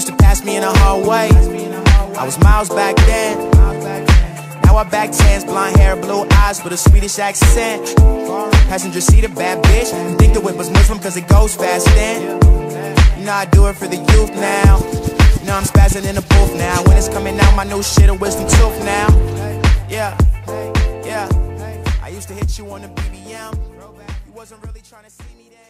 used to pass me in the hallway. I was miles back then. Now I back tens, blonde hair, blue eyes with a Swedish accent. Passenger seat, a bad bitch. And think the whip was Muslim cause it goes fast then. You know I do it for the youth now. You know I'm spazzing in the booth now. When it's coming out, my new shit a wisdom tooth now. Yeah, yeah. I used to hit you on the BBM. You wasn't really trying to see me there.